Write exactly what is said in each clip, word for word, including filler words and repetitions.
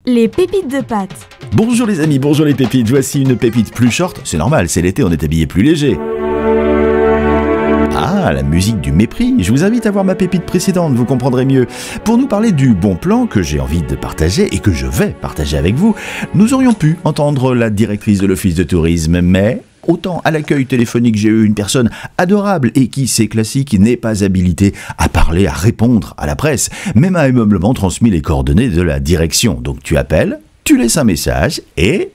Les pépites de pâte. Bonjour les amis, bonjour les pépites, voici une pépite plus short, c'est normal, c'est l'été, on est habillé plus léger. Ah, la musique du mépris, je vous invite à voir ma pépite précédente, vous comprendrez mieux. Pour nous parler du bon plan que j'ai envie de partager et que je vais partager avec vous, nous aurions pu entendre la directrice de l'office de tourisme, mais... Autant à l'accueil téléphonique, j'ai eu une personne adorable et qui, c'est classique, n'est pas habilitée à parler, à répondre à la presse, même a aimablement transmis les coordonnées de la direction. Donc tu appelles, tu laisses un message et...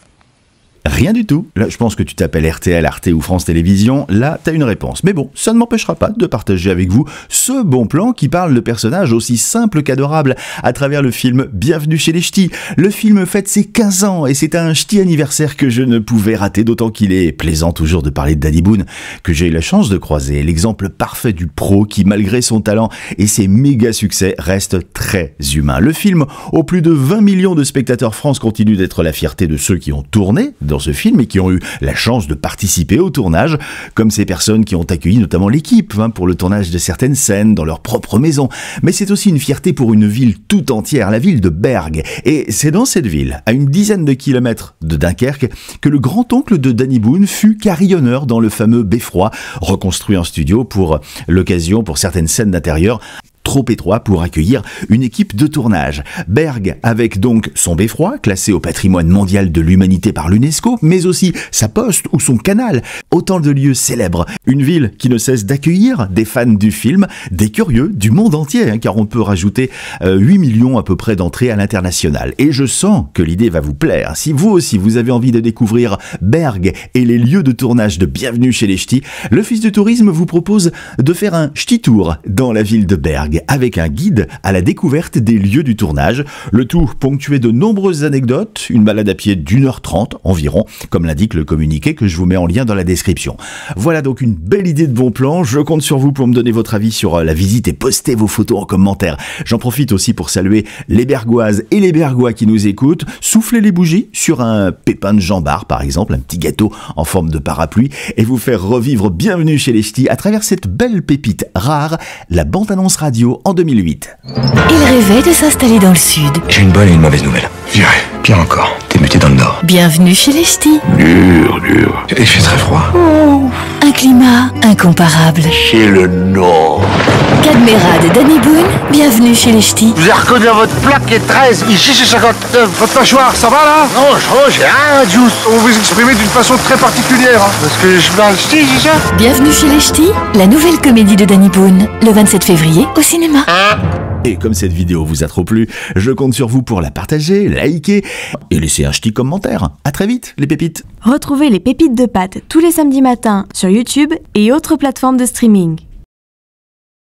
Rien du tout. Là, je pense que tu t'appelles R T L, Arte ou France Télévisions. Là, t'as une réponse. Mais bon, ça ne m'empêchera pas de partager avec vous ce bon plan qui parle de personnages aussi simples qu'adorables à travers le film Bienvenue chez les Ch'tis. Le film fête ses quinze ans et c'est un ch'ti anniversaire que je ne pouvais rater, d'autant qu'il est plaisant toujours de parler de Danny Boone, que j'ai eu la chance de croiser. L'exemple parfait du pro qui, malgré son talent et ses méga succès, reste très humain. Le film, aux plus de vingt millions de spectateurs France, continue d'être la fierté de ceux qui ont tourné dans ce film et qui ont eu la chance de participer au tournage, comme ces personnes qui ont accueilli notamment l'équipe hein, pour le tournage de certaines scènes dans leur propre maison. Mais c'est aussi une fierté pour une ville tout entière, la ville de Bergues. Et c'est dans cette ville, à une dizaine de kilomètres de Dunkerque, que le grand-oncle de Danny Boone fut carillonneur dans le fameux Beffroi, reconstruit en studio pour l'occasion, pour certaines scènes d'intérieur, trop étroit pour accueillir une équipe de tournage. Bergues avec donc son beffroi, classé au patrimoine mondial de l'humanité par l'UNESCO, mais aussi sa poste ou son canal, autant de lieux célèbres. Une ville qui ne cesse d'accueillir des fans du film, des curieux du monde entier, hein, car on peut rajouter euh, huit millions à peu près d'entrées à l'international. Et je sens que l'idée va vous plaire. Si vous aussi vous avez envie de découvrir Bergues et les lieux de tournage de Bienvenue chez les Ch'tis, l'Office de tourisme vous propose de faire un ch'ti tour dans la ville de Bergues, avec un guide à la découverte des lieux du tournage, le tout ponctué de nombreuses anecdotes, une balade à pied d'une heure trente environ, comme l'indique le communiqué que je vous mets en lien dans la description. Voilà donc une belle idée de bon plan, je compte sur vous pour me donner votre avis sur la visite et poster vos photos en commentaire. J'en profite aussi pour saluer les Bergoises et les Bergois qui nous écoutent, souffler les bougies sur un pépin de jambard par exemple, un petit gâteau en forme de parapluie, et vous faire revivre Bienvenue chez les Ch'tis à travers cette belle pépite rare, la bande-annonce radio en deux mille huit. Il rêvait de s'installer dans le sud. J'ai une bonne et une mauvaise nouvelle. Viré. Pire encore, t'es muté dans le nord. Bienvenue chez les Ch'tis. Dur, dur. Il fait très froid. Oh. Un climat incomparable. Chez le nord. Cadmerade et Danny Boone, bienvenue chez les Ch'tis. Vous avez reconnu votre plaque est treize, ici c'est cinquante-neuf. Votre mâchoire, ça va là? Non, je j'ai rien, Juice. On vous exprimez d'une façon très particulière. Hein, parce que je parle ch'ti, c'est ça? Bienvenue chez les Ch'tis, la nouvelle comédie de Danny Boone, le vingt-sept février au cinéma. Et comme cette vidéo vous a trop plu, je compte sur vous pour la partager, liker et laisser un ch'ti commentaire. À très vite les pépites. Retrouvez les pépites de pâte tous les samedis matins sur YouTube et autres plateformes de streaming.